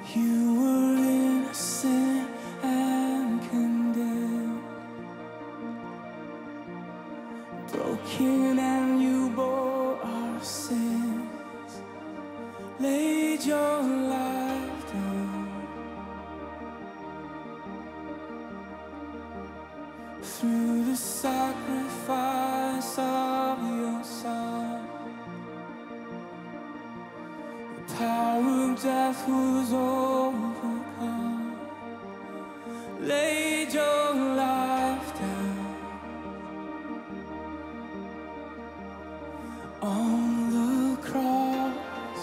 You were innocent and condemned, broken, and you bore our sins, laid your life down. Through the sacrifice of your Son, the power of death was overcome. Laid your life down on the cross.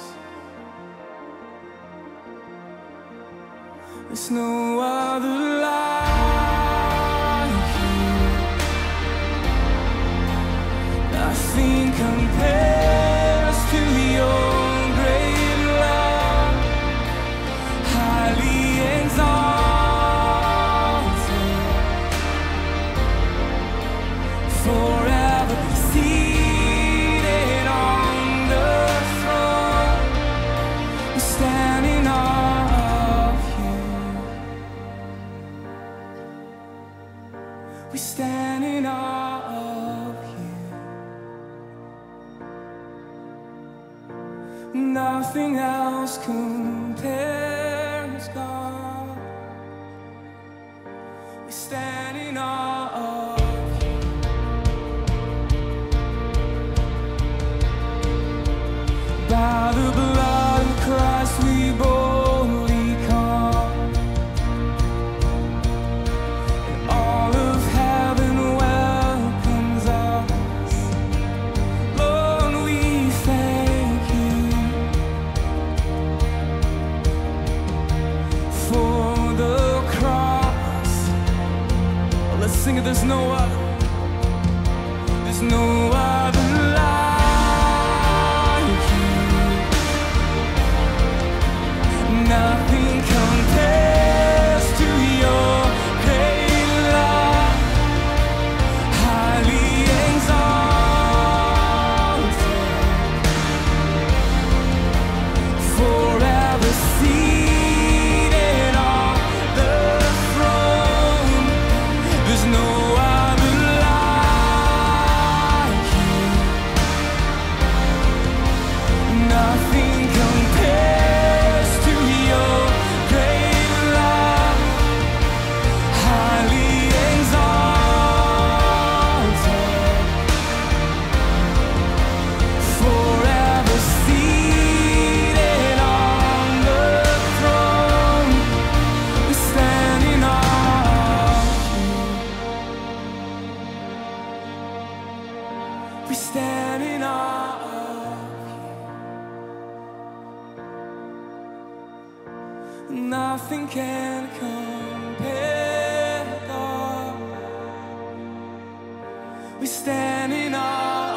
There's no other like you. Nothing compares to your great love, highly exalted, forever seated on the throne. We stand in awe of you. We stand in awe of you. Nothing else compares, God. We stand in awe of you. By the blood of Christ we boldly come, and all of heaven welcomes us. Lord, we thank you for the cross. Let's sing it. There's no other like you. Nothing compares to your great love, highly exalted, forever seated on the throne. There's no other like you. Nothing compares to your great love, highly exalted, forever seated on the throne. We stand in awe of you. We stand in awe of you. Nothing can compare, God. We stand in awe